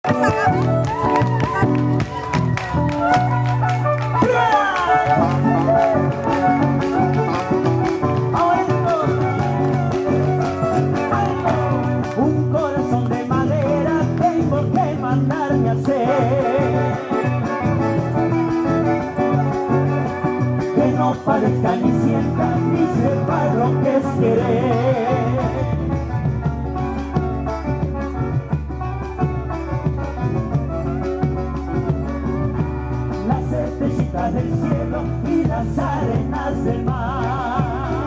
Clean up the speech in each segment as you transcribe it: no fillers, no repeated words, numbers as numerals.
Un corazón de madera tengo que mandarme a hacer, que no parezca ni sienta ni sepa lo que es querer. Las estrellitas del cielo y las arenas del mar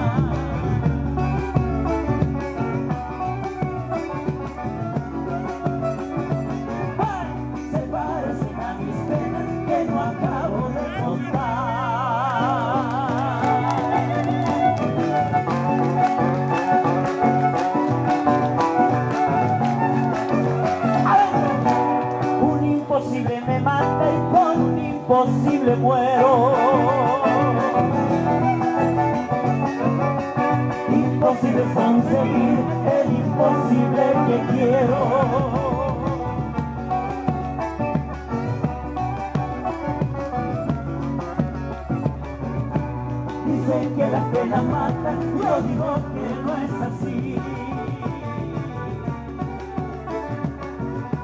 se parecen a mis penas que no acabo de contar. Un imposible me mata y con un imposible muero. Imposible es conseguir el imposible que quiero. Dicen que la pena mata, yo digo que no es así.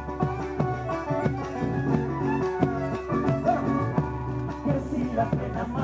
Que si la pena mata